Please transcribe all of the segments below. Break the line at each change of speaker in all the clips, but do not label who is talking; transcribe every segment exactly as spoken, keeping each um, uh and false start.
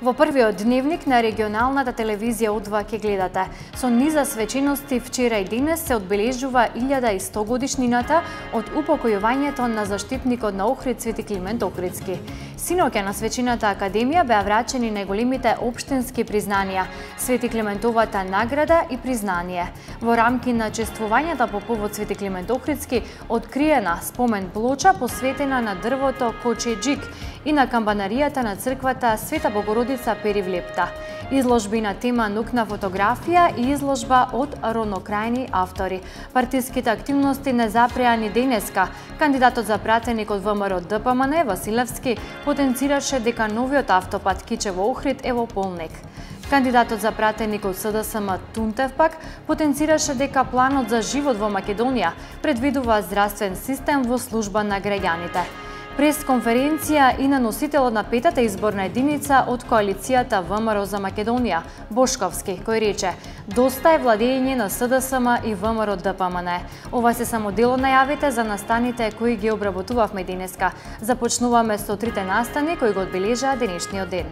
Во првиот дневник на регионалната телевизија О два ќе гледате. Со низа свечености вчера и денес се одбележува илјада и сто годишнината од упокојувањето на заштитникот на Охрид Свети Климент Охридски. Синоќа на свечената академија беа врачени најголемите општински признанија, Свети Климентовата награда и признание. Во рамки на чествувањата по повод Свети Климент Охридски откриена спомен плоча посветена на дрвото кочеџик и на камбанаријата на црквата Света Богородица Перивлепта. Изложби на тема нукна фотографија и изложба од ровнокрајни автори. Партиските активности не запреа ни денеска. Кандидатот за пратеник од ВМРО Д П М Н Василевски потенцираше дека новиот автопат Кичево-Охрид е во полнек. Кандидатот за пратеник од С Д С М Тунтев пак потенцираше дека планот за живот во Македонија предвидува здравствен систем во служба на граѓаните. Пресконференција и на носителот на петата изборна единица од коалицијата ВМРО за Македонија, Бошковски, кој рече: "Доста е владење на С Д С М и ВМРО Д П М Н. Ова се само дел од најавите за настаните кои ги обработувавме денеска. Започнуваме со трите настани кои го одбележаа денешниот ден."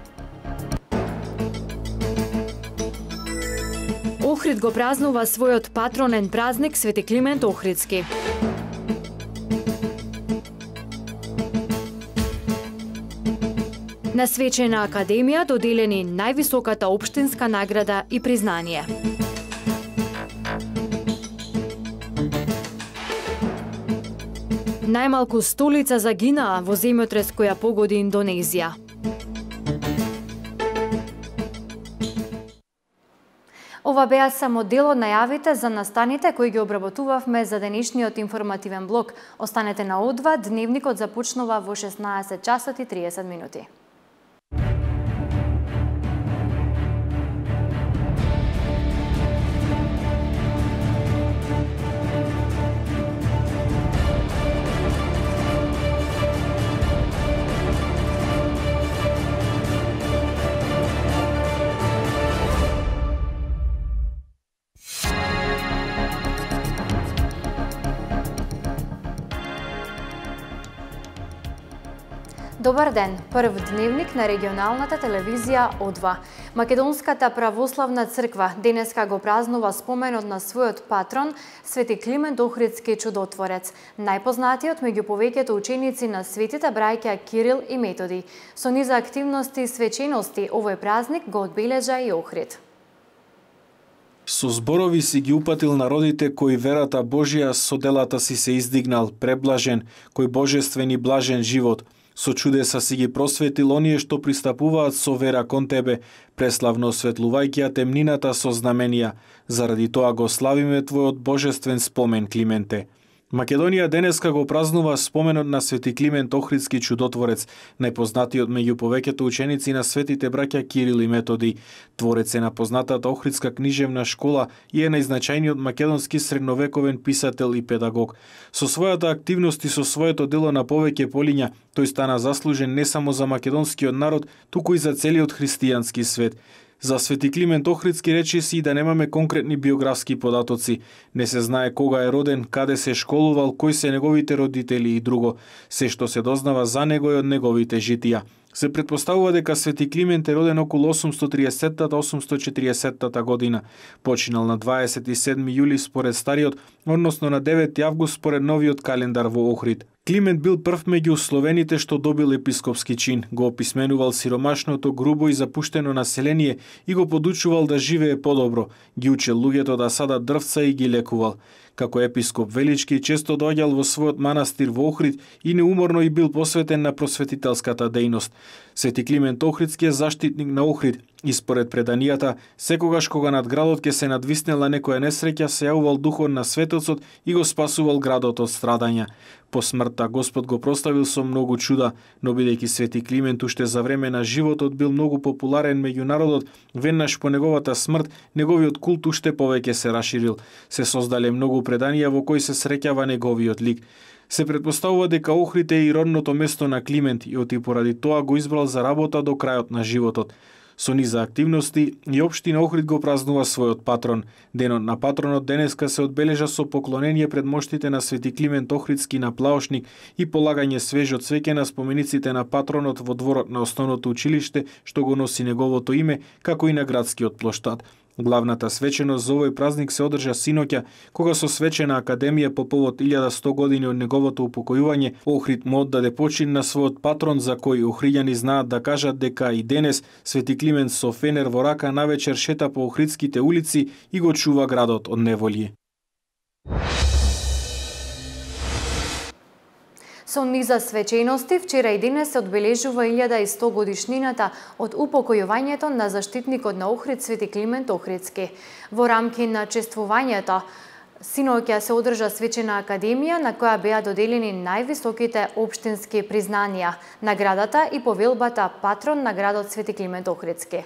Охрид го празнува својот патронен празник Свети Климент Охридски. На свечена академија доделени највисоката општинска награда и признание. Најмалку столица загинаа во земјотрес која погоди Индонезија. Ова беа само дел од најавите за настаните кои ги обработувавме за денешниот информативен блок. Останете на О два, дневникот започнува во шеснаесет часот и триесет минути. Добар ден, прв дневник на регионалната телевизија О два. Македонската православна црква денеска го празнува споменот на својот патрон Свети Климент Охридски чудотворец, најпознатиот меѓу повеќето ученици на светите браќа Кирил и Методи. Со низа активности и свечености овој празник го одбележа и Охрид.
Со зборови си ги упатил народите кои верата Божија со делата си се издигнал, преблажен, кој божествен и блажен живот. Со чудеса си ги просветил оние што пристапуваат со вера кон тебе, преславно осветлувајќи ја темнината со знаменија. Заради тоа го славиме твојот божествен спомен, Клименте. Македонија денеска го празнува споменот на Свети Климент Охридски чудотворец, најпознатиот меѓу повеќето ученици на светите браќа Кирил и Методи. Творец е на познатата Охридска книжевна школа и е најзначајниот македонски средновековен писател и педагог. Со својата активност и со своето дело на повеќе полиња, тој стана заслужен не само за македонскиот народ, туку и за целиот христијански свет. За Свети Климент Охридски речи си да немаме конкретни биографски податоци. Не се знае кога е роден, каде се школувал, кои се неговите родители и друго. Се што се дознава за него и од неговите житија. Се претпоставува дека Свети Климент е роден околу осумсто триесетта до осумсто четириесетта година. Починал на дваесет и седми јули според стариот, односно на девети август според новиот календар во Охрид. Климент бил прв меѓу словените што добил епископски чин, го описменувал сиромашното, грубо и запуштено население и го подучувал да живее подобро, ги учел луѓето да садат дрвца и ги лекувал. Како епископ Велички често доаѓал во својот манастир во Охрид и неуморно и бил посветен на просветителската дејност. Свети Климент Охридски е заштитник на Охрид и според преданијата, секогаш кога над градот ќе се надвиснела некоја несреќа, се јавувал духот на светоцот и го спасувал градот од страдања. По смртта Господ го проставил со многу чуда, но бидејќи Свети Климент уште за време на животот бил многу популарен меѓу народот, веднаш по неговата смрт неговиот култ уште повеќе се расширил. Се создале многу преданија во кои се среќава неговиот лик. Се претпоставува дека Охрид е и родното место на Климент и оти поради тоа го избрал за работа до крајот на животот. Со низа активности и општина Охрид го празнува својот патрон. Денот на патронот денеска се одбележа со поклонение пред моштите на Свети Климент Охридски на Плаошник и полагање свежо цвеќе на спомениците на патронот во дворот на основното училиште што го носи неговото име, како и на градскиот плоштад. Главната свеченост за овој празник се одржа синоќа, кога со свечена академија по повод илјада сто години од неговото упокојување, Охрид му оддаде почин на својот патрон, за кој охриѓани знаат да кажат дека и денес Свети Климент со фенер во рака навечер шета по охридските улици и го чува градот од неволје.
Со низа свечености, вчера и денес се одбележува илјада и сто годишнината од упокојувањето на заштитникот на Охрид Свети Климент Охридски. Во рамки на чествувањето, синоќа се одржа свечена академија на која беа доделени највисоките општински признанија, наградата и повелбата патрон на градот Свети Климент Охридски.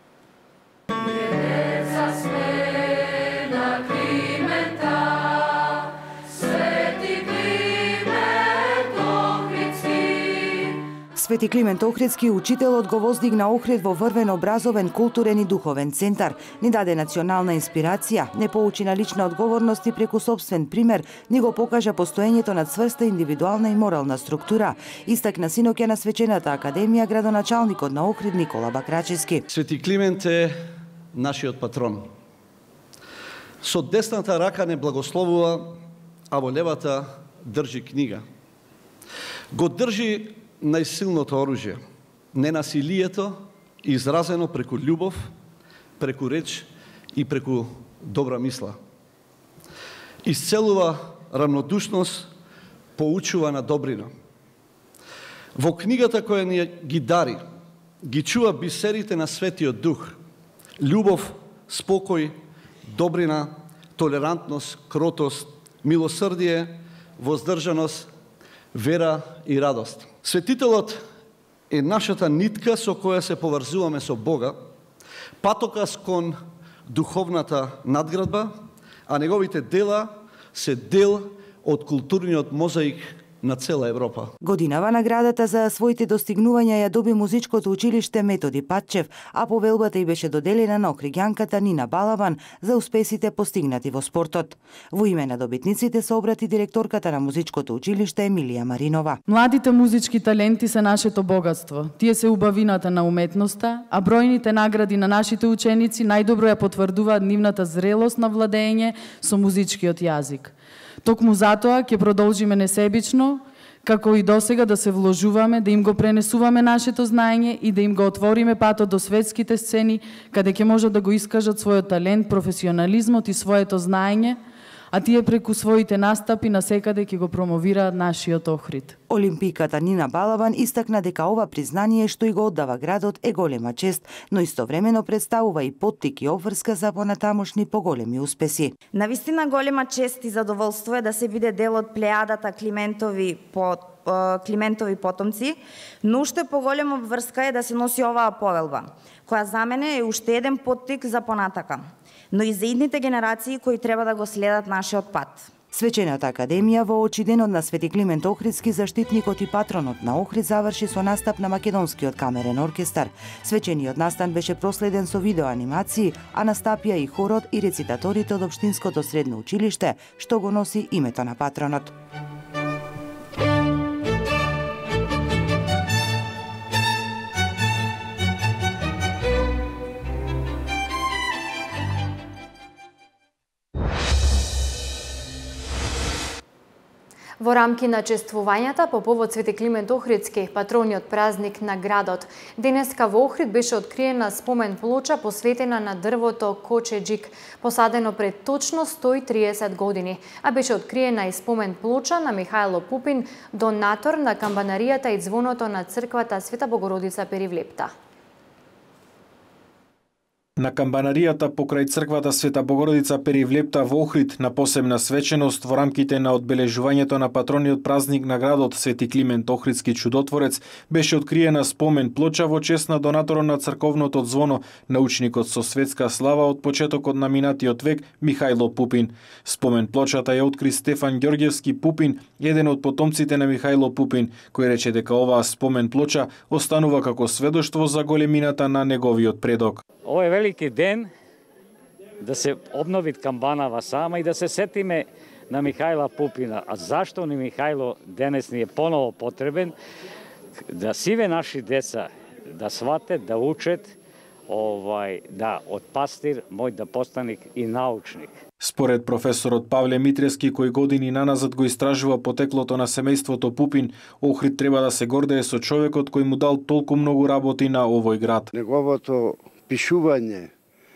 Свети Климент Охридски, учителот, го воздигна Охрид во врвен образовен, културен и духовен центар. Ни даде национална инспирација, не поучи на лична одговорност и преку собствен пример ни го покажа постоењето на цврста индивидуална и морална структура. Истакна синоќа на свечената академија градоначалникот на Охрид Никола Бакрачевски.
Свети Климент е нашиот патрон. Со десната рака не благословува, а во левата држи книга. Го држи најсилното оружје, ненасилието, изразено преку љубов, преку реч и преку добра мисла. Исцелува рамнодушност, поучува на добрина. Во книгата која ни ги дари, ги чува бисерите на Светиот Дух, љубов, спокој, добрина, толерантност, кротост, милосрдие, воздржаност, вера и радост. Светителот е нашата нитка со која се поврзуваме со Бога, патокас кон духовната надградба, а неговите дела се дел од културниот мозаик на цела Европа.
Годинава наградата за своите достигнувања ја доби музичкото училиште Методи Патчев, а повелбата й беше доделена на охриѓанката Нина Балаван за успесите постигнати во спортот. Во име на добитниците се обрати директорката на музичкото училиште Емилија Маринова.
Младите музички таленти се нашето богатство. Тие се убавината на уметноста, а бројните награди на нашите ученици најдобро ја потврдуваат нивната зрелост на владење со музичкиот јазик. Токму затоа ќе продолжиме несебично, како и досега да се вложуваме, да им го пренесуваме нашето знаење и да им го отвориме патот до светските сцени, каде ќе можат да го искажат својот талент, професионализмот и своето знаење, а тие преку своите настапи насекаде ќе го промовираат нашиот Охрид.
Олимпиката Нина Балаван истакна дека ова признание што и го оддава градот е голема чест, но истовремено представува и поттик и обврска за понатамошни поголеми успеси.
Навистина голема чест и задоволство е да се биде дел од плејадата Климентови по Климентови потомци, но уште поголема обврска е да се носи оваа повелба, која за мене е уште еден поттик за понатака, но и за идните генерации кои треба да го следат нашиот пат.
Свечената академија во очи денот на Свети Климент Охридски, заштитникот и патронот на Охрид, заврши со настап на Македонскиот камерен оркестар. Свечениот настан беше проследен со видеоанимации, а настапија и хорот и рецитаторите од Општинското средно училиште, што го носи името на патронот.
Во рамки на чествувањата по повод Свети Климент Охридски, патрониот празник на градот, денеска во Охрид беше откриена спомен плоча посветена на дрвото кочеџик, посадено пред точно сто и триесет години, а беше откриена и спомен плоча на Михајло Пупин, донатор на камбанаријата и звоното на црквата Света Богородица Перивлепта.
На камбанаријата покрај црквата Света Богородица Перивлепта во Охрид на посебна свеченост во рамките на одбележувањето на патрониот празник на градот Свети Климент Охридски чудотворец беше откриена спомен плоча во чест на донаторот на црковното ѕвоно, научникот со светска слава од почетокот на минатиот век Михајло Пупин. Спомен плочата ја откри Стефан Ѓорѓевски Пупин, еден од потомците на Михајло Пупин, кој рече дека оваа спомен плоча останува како сведоштво за големината на неговиот предок.
Ово е велики ден да се обнови камбанава сама и да се сетиме на Михајла Пупина. А зашто ни Михајло денес ни е поново потребен? Да сиве наши деца да сватат, да учат, овај, да од пастир мој да постаник и научник.
Според професорот Павле Митрески, кој години наназад го истражува потеклото на семејството Пупин, Охрид треба да се гордее со човекот кој му дал толку многу работи на овој град.
Неговото пишување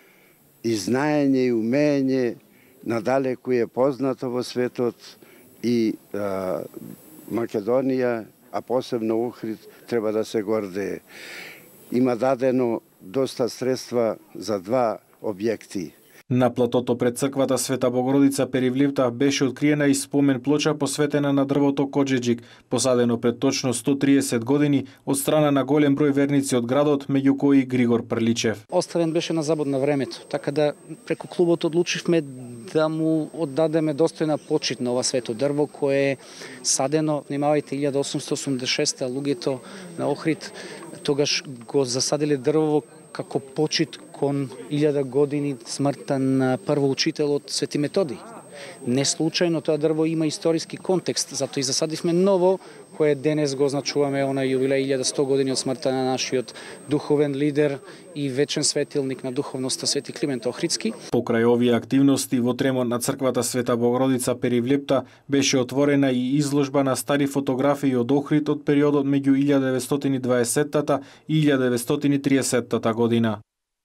и знаење и умење надалеку е познато во светот и а, Македонија, а посебно Охрид, треба да се гордее. Има дадено доста средства за два објекти.
На платото пред црквата Света Богородица Перивлепта беше откриена и спомен плоча посветена на дрвото коџеџик, посадено пред точно сто триесет години од страна на голем број верници од градот, меѓу кои Григор Прличев.
Оставен беше на забод на времето, така да преку клубот одлучивме да му оддадеме достојна почит на ова свето дрво кое е садено, внимавајте, илјада осумстотини осумдесет и шеста луѓето на Охрид тогаш го засадиле дрво како почит кон илјада години смртта на прво учителот Свети Методий. Не случајно тоа дрво има историски контекст, затоа и засадивме ново, кое денес го означуваме она јубилеј илјада сто години од смртта на нашиот духовен лидер и вечен светилник на духовноста Свети Климент Охридски.
Покрај овие активности во тремот на црквата Света Богородица Перивлепта беше отворена и изложба на стари фотографии од Охрид од периодот меѓу илјада деветстотини и дваесеттата и илјада деветстотини и триесеттата година.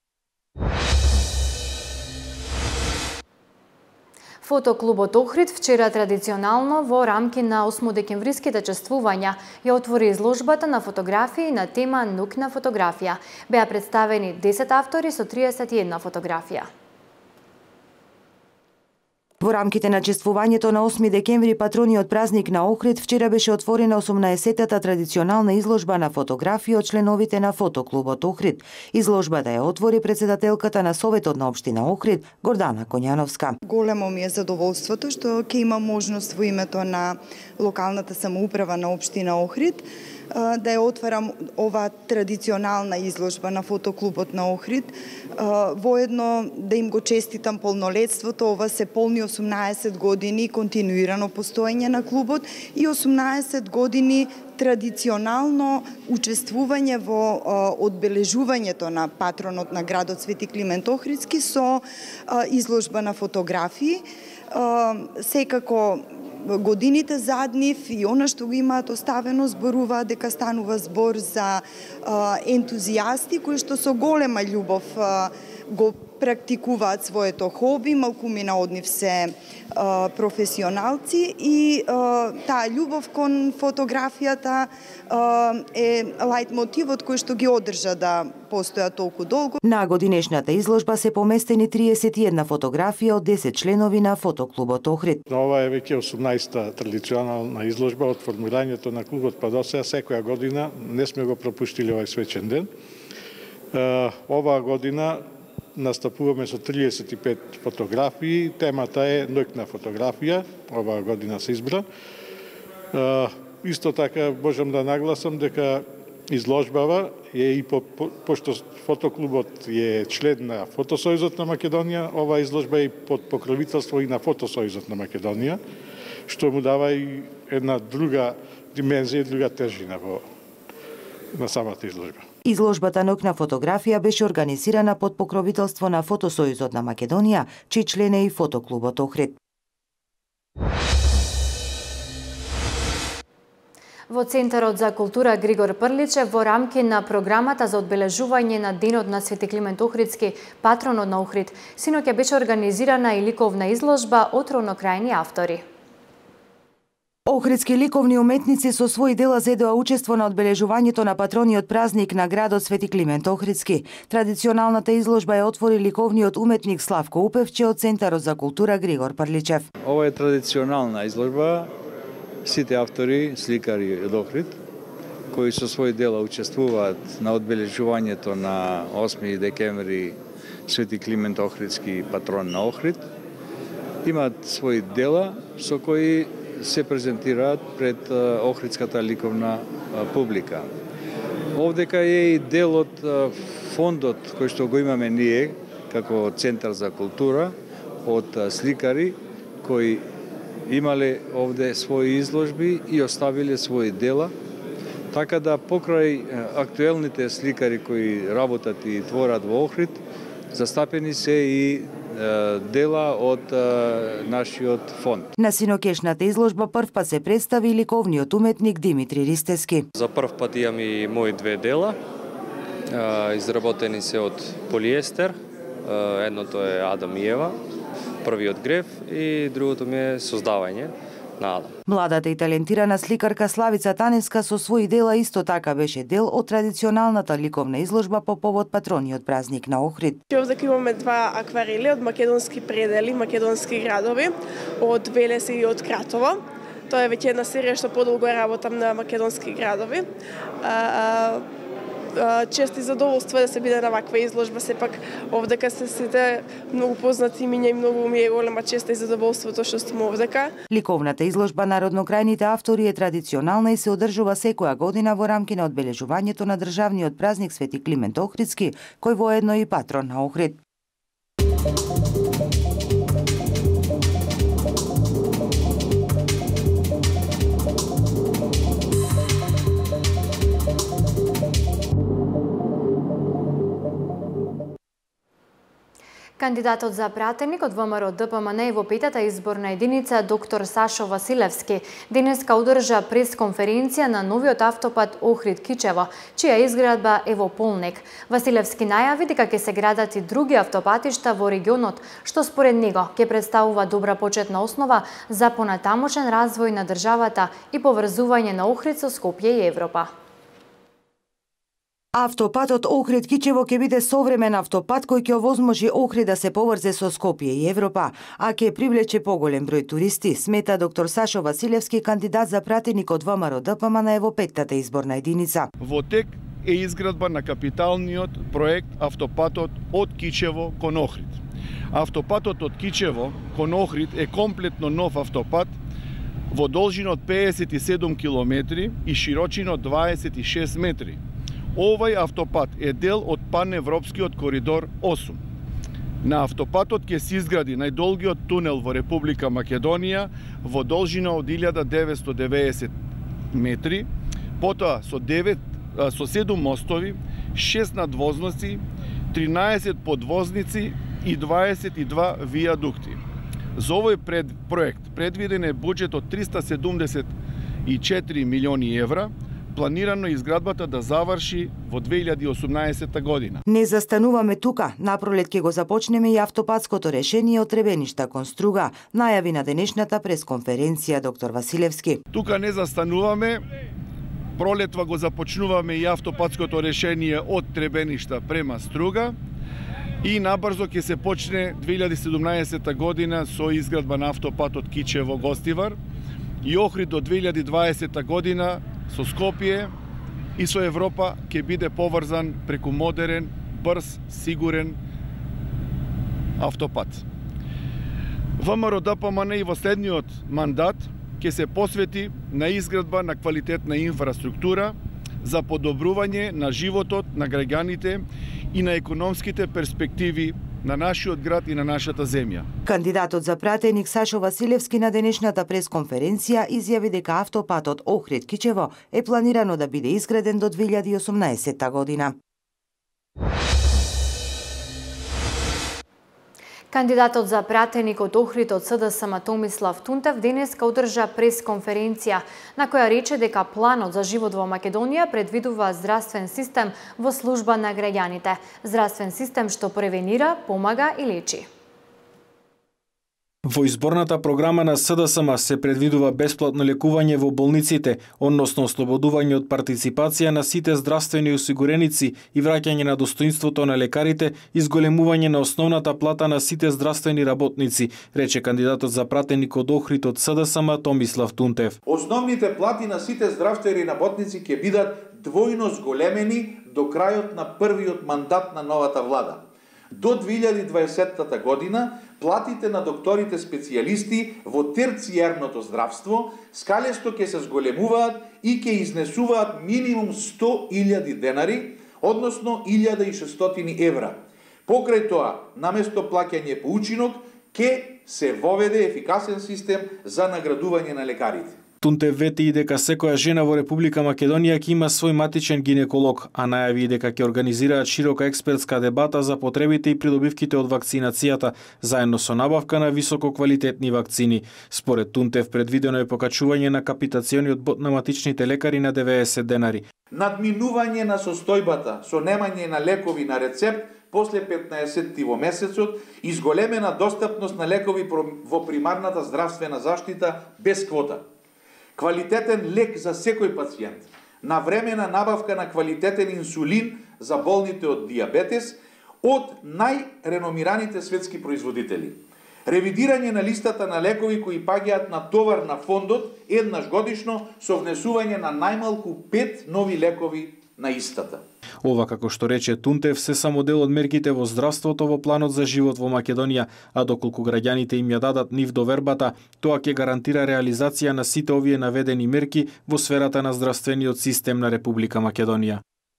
Фотоклубот Охрид вчера традиционално во рамки на осмодекемвриските чествувања ја отвори изложбата на фотографии на тема Нуќна фотографија. Беа представени десет автори со триесет и една фотографија.
Во рамките на чествувањето на осми декември, патрониот празник на Охрид, вчера беше отворена осумнаесеттата традиционална изложба на фотографии од членовите на Фотоклубот Охрид. Изложбата ја отвори председателката на Советот на општина Охрид, Гордана Коњановска.
Големо ми е задоволството што ќе има можност во името на локалната самоуправа на општина Охрид да ја отварам ова традиционална изложба на Фотоклубот на Охрид. Воедно да им го честитам полнолетството, ова се полни осумнаесет години континуирано постоење на клубот и осумнаесет години традиционално учествување во одбележувањето на патронот на градот Свети Климент Охридски со изложба на фотографии. Секако годините заднив и она што го имаат оставено зборуваат дека станува збор за ентузијасти кои што со голема љубов го практикуваат своето хоби, малкумина од нив се а, професионалци и а, таа љубов кон фотографијата а, е лајтмотивот кој што ги одржа да постојат толку долго.
На годинешната изложба се поместени триесет и една фотографија од десет членови на Фотоклубот Охрид.
Ова е веќе осумнаесета традиционална изложба од формирањето на клубот па до сега, секоја година не сме го пропуштили овој свечен ден. Оваа година настапуваме со триесет и пет фотографии. Темата е Нуќна фотографија. Оваа година се избра. Исто така можам да нагласам дека изложбава е и по, по, пошто Фотоклубот е член на Фотосојузот на Македонија, оваа изложба е под покровителство и на Фотосојузот на Македонија, што му дава и една друга димензија, друга тежина во на самата изложба.
Изложбата Нуќна фотографија беше организирана под покровителство на Фотосојузот на Македонија, чиј член е и Фотоклубот Охрид.
Во Центарот за култура Григор Прличев во рамки на програмата за одбележување на денот на Свети Климент Охридски, патронот на Охрид, синоќа беше организирана и ликовна изложба од ровнокрајни автори.
Охридски ликовни уметници со своји дела зедоа учество на одбележувањето на патрониот празник на градот Свети Климент Охридски. Традиционалната изложба ја отвори ликовниот уметник Славко Упевче од Центарот за култура Григор Парличев.
Ова е традиционална изложба. Сите автори, сликари од Охрид, кои со своји дела учествуваат на одбележувањето на осми декември Свети Климент Охридски, патрон на Охрид, имаат своји дела со кои се презентираат пред охридската ликовна публика. Овдека е и дел од фондот кој што го имаме ние како Центар за култура од сликари кои имале овде своји изложби и оставиле своји дела, така да покрај актуелните сликари кои работат и творат во Охрид, застапени се и дела од нашиот фонд.
На синокешната изложба првпат се представи ликовниот уметник Димитри Ристевски.
За прв пат имам и мои две дела. Изработени се од полиестер. Едното е Адам и Ева, првиот грев, и другото ми е Создавање на Адам.
Младата и талентирана сликарка Славица Таневска со своји дела исто така беше дел од традиционалната ликовна изложба по повод патрониот празник на Охрид.
Овде имаме два акварели од македонски предели, македонски градови, од Велесе и од Кратово. Тоа е веќе една серија што подолго работам на македонски градови. Чест и задоволство да се биде на ваква изложба, сепак овдека се сите многу познати имиња и многу ми е голема чест и задоволството што сум овдека.
Ликовната изложба Народнокрајните автори е традиционална и се одржува секоја година во рамки на одбележувањето на државниот празник Свети Климент Охридски, кој воедно и патрон на Охрид.
Кандидатот за пратеник од ВМРО Д П М Н во петата изборна единица доктор Сашо Василевски денеска одржа пресконференција на новиот автопат Охрид-Кичево, чија изградба е во полнек. Василевски најави дека ќе се градат и други автопатишта во регионот, што според него ќе представува добра почетна основа за понатамошен развој на државата и поврзување на Охрид со Скопје и Европа.
Автопатот Охрид-Кичево ќе биде современ автопат кој ќе овозможи Охрид да се поврзе со Скопје и Европа, а ќе привлече поголем број туристи, смета доктор Сашо Василевски, кандидат за пратеник од ВМРО Д П М Н во петтата изборна единица.
Во тек е изградба на капиталниот проект автопатот од Кичево кон Охрид. Автопатот од Кичево кон Охрид е комплетно нов автопат во должина од педесет и седум километри и широчина од дваесет и шест метри. Овај автопат е дел од паневропскиот коридор осум. На автопатот ќе се изгради најдолгиот тунел во Република Македонија во должина од илјада деветсто и деветдесет метри, потоа со девет со седум мостови, шест надвозници, тринаесет подвозници и дваесет и два вијадукти. За овој пред, проект предвиден е буџет од триста седумдесет и четири милиони евра, планирано изградбата да заврши во две илјади и осумнаесетта година.
Не застануваме тука. Напролет ќе го започнеме и автопатското решение од Требеништа кон Струга, најави на денешната пресконференција доктор Василевски.
Тука не застануваме. Пролетва го започнуваме и автопатското решение од Требеништа према Струга и набрзо ќе се почне две илјади и седумнаесетта година со изградба на автопатот Кичево-Гостивар и Охрид до две илјади и дваесетта година со Скопје и со Европа ќе биде поврзан преку модерен, брз, сигурен автопат. ВМРО Д П М Н и во следниот мандат ќе се посвети на изградба на квалитетна инфраструктура за подобрување на животот на граѓаните и на економските перспективи на нашиот град и на нашата земја.
Кандидатот за пратеник Сашо Василевски на денешната пресконференција изјави дека автопатот Охрид-Кичево е планирано да биде изграден до две илјади и осумнаесетта година.
Кандидатот за пратеник од Охрид од С Д С М Томислав Тунтев денеска одржа пресконференција на која рече дека планот за живот во Македонија предвидува здравствен систем во служба на граѓаните. Здравствен систем што превенира, помага и лечи.
Во изборната програма на СДСМ се предвидува бесплатно лекување во болниците, односно ослободување од партиципација на сите здравствени осигуреници и враќање на достоинството на лекарите и зголемување на основната плата на сите здравствени работници, рече кандидатот за пратеник од Охрид од СДСМ Томислав Тунтев.
Основните плати на сите здравствени работници ќе бидат двојно зголемени до крајот на првиот мандат на новата влада. До две илјади и дваесетта година платите на докторите специјалисти во терцијарното здравство скалесто ќе се зголемуваат и ќе изнесуваат минимум сто илјади денари, односно илјада и шестстотини евра. Покрај тоа, наместо плаќање по учинок, ќе се воведе ефикасен систем за наградување на лекарите.
Тунтев вети и дека секоја жена во Република Македонија ќе има свој матичен гинеколог, а најави и дека ќе организираат широка експертска дебата за потребите и придобивките од вакцинацијата, заедно со набавка на висококвалитетни вакцини. Според Тунтев предвидено е покачување на капитациониот бод на матичните лекари на деветдесет денари.
Надминување на состојбата со немање на лекови на рецепт после петнаесетти во месецот и зголемена достапност на лекови во примарната здравствена заштита без квота. Квалитетен лек за секој пациент, навремена набавка на квалитетен инсулин за болните од диабетес од најреномираните светски производители. Ревидирање на листата на лекови кои паѓаат на товар на фондот еднаш годишно со внесување на најмалку пет нови лекови на истата.
Ова, како што рече Тунтев, се само дел од мерките во здравството во планот за живот во Македонија, а доколку граѓаните им ја дадат нив довербата, тоа ќе гарантира реализација на сите овие наведени мерки во сферата на здравствениот систем на Република Македонија.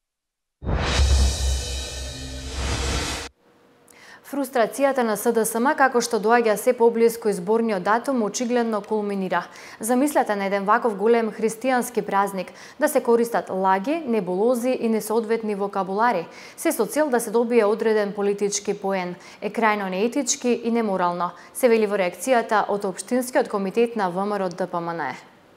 Фрустрацијата на СДСМ, како што доаѓа се поблиску изборниот датум, очигледно кулминира. Замислете на еден ваков голем христијански празник, да се користат лаги, небулози и несоодветни вокабулари, се со цел да се добие одреден политички поен. Е крајно неетички и неморално, се вели во реакцијата од Општинскиот комитет на ВМРО ДПМН.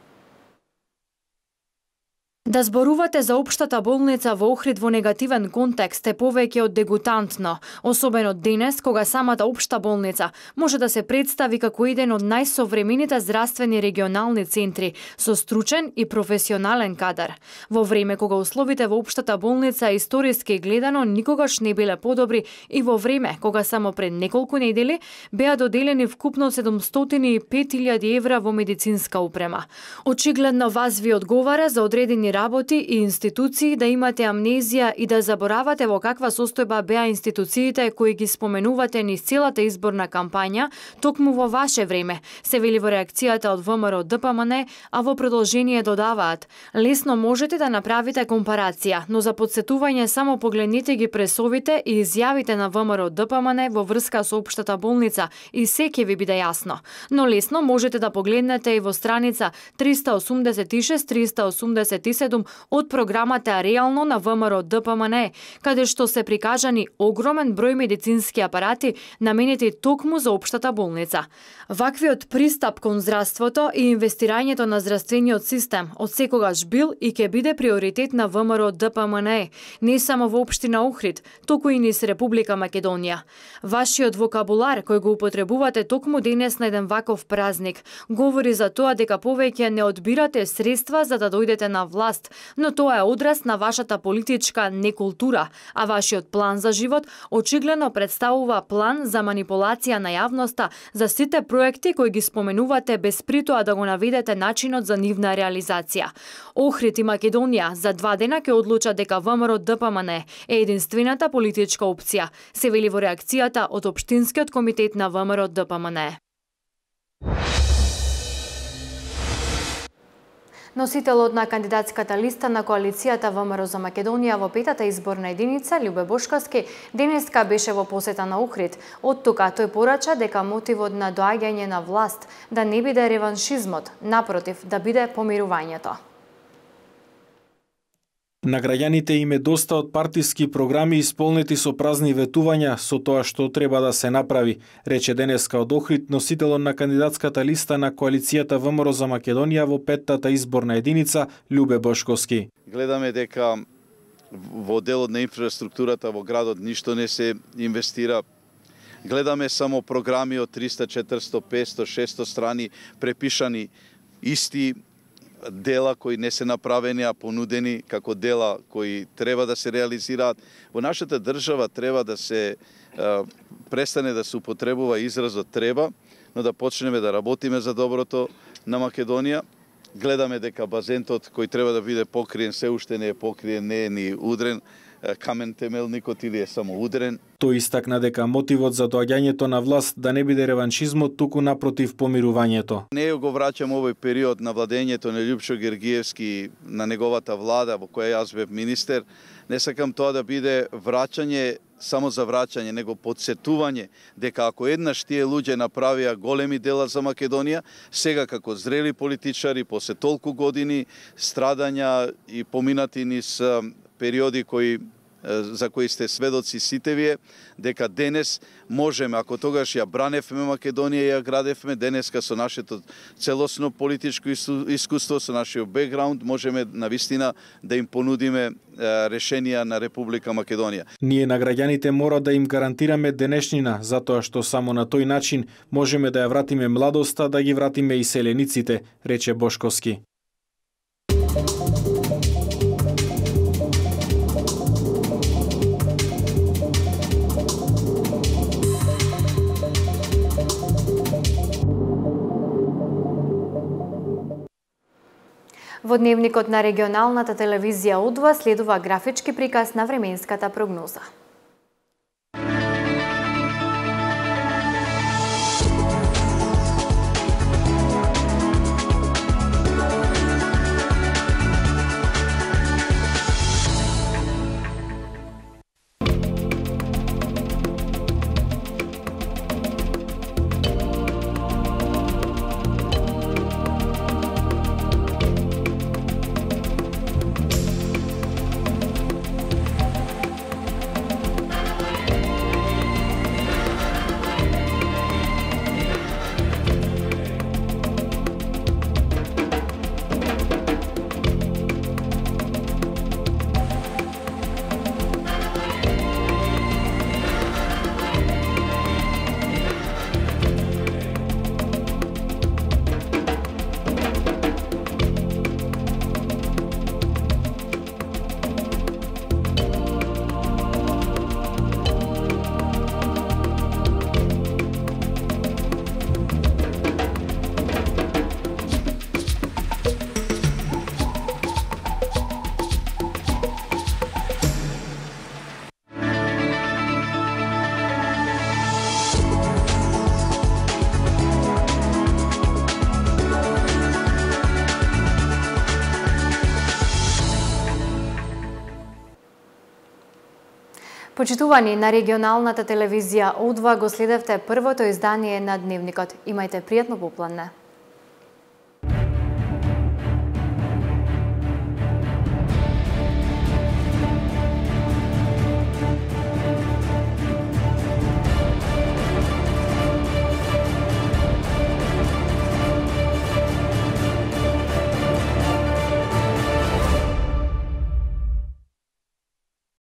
Да зборувате за општата болница во Охрид во негативен контекст е повеќе од дегутантно, особено денес кога самата општа болница може да се представи како еден од најсовремените здравствени регионални центри со стручен и професионален кадар. Во време кога условите во општата болница историски гледано никогаш не биле подобри и во време кога само пред неколку недели беа доделени вкупно седумстотини и пет илјади евра во медицинска опрема. Очигледно вас ви одговара за одредени работи и институции да имате амнезија и да заборавате во каква состојба беа институциите кои ги споменувате низ целата изборна кампања, токму во ваше време, се вели во реакцијата од ВМРО ДПМН, а во продолжение додаваат: лесно можете да направите компарација, но за подсетување само погледнете ги пресовите и изјавите на ВМРО ДПМН во врска со општата болница и се ќе ви биде јасно. Но лесно можете да погледнете и во страница триста осумдесет и шест триста осумдесет и седум од програмата Реално на ВМРО ДПМН, каде што се прикажани огромен број медицински апарати наменети токму за општата болница. Ваквиот пристап кон здравството и инвестирањето на здравствениот систем од секогаш бил и ќе биде приоритет на ВМРО ДПМН, не само во општина Охрид, туку и низ Република Македонија. Вашиот вокабулар кој го употребувате токму денес на еден ваков празник говори за тоа дека повеќе не одбирате средства за да дојдете на власт, но тоа е одраз на вашата политичка некултура, а вашиот план за живот очигледно представува план за манипулација на јавноста за сите проекти кои ги споменувате без притоа да го наведете начинот за нивна реализација. Охрид и Македонија за два дена ќе одлучат дека ВМРО ДПМН е единствената политичка опција, се вели во реакцијата од Општинскиот комитет на ВМРО ДПМН. Носителот на кандидатската листа на коалицијата ВМРО за Македонија во петата изборна единица, Љубе Бошковски, денеска беше во посета на Охрид. Од тука тој порача дека мотивот на доаѓање на власт да не биде реваншизмот, напротив, да биде помирувањето.
На граѓаните им е доста од партиски програми исполнети со празни ветувања со тоа што треба да се направи, рече денеска од Охрид носителот на кандидатската листа на коалицијата ВМРО за Македонија во петтата изборна единица Љубе Бошковски.
Гледаме дека во делот на инфраструктурата во градот ништо не се инвестира. Гледаме само програми од триста, четиристо, петсто, шестсто страни препишани исти дела кои не се направени, а понудени како дела кои треба да се реализираат. Во нашата држава треба да се е, престане да се употребува изразот треба, но да почнеме да работиме за доброто на Македонија. Гледаме дека базентот кој треба да биде покриен се уште не е покриен, не е ни удрен камен темелникот или е само удрен.
Тој истакна дека мотивот за доаѓањето на власт да не биде реваншизмот, туку напротив помирувањето.
Не го враќам овој период на владењето на Љупчо Гергиевски, на неговата влада во која јас бев министер. Не сакам тоа да биде враќање само за враќање, него подсетување дека ако еднаш тие луѓе направија големи дела за Македонија, сега како зрели политичари, после толку години страдања и поминати низ периоди кои за кои сте сведоци сите вие, дека денес можеме, ако тогаш ја браневме Македонија и ја градевме, денеска со нашето целосно политичко искуство, со нашиот бекграунд, можеме навистина да им понудиме решенија на Република Македонија.
Ние на граѓаните мора да им гарантираме денешнина, затоа што само на тој начин можеме да ја вратиме младоста, да ги вратиме и селениците, рече Бошковски.
Во дневникот на регионалната телевизија О два следува графички приказ на временската прогноза. Почитувани, на регионалната телевизија О два го следевте првото издание на Дневникот. Имајте пријатно попладне.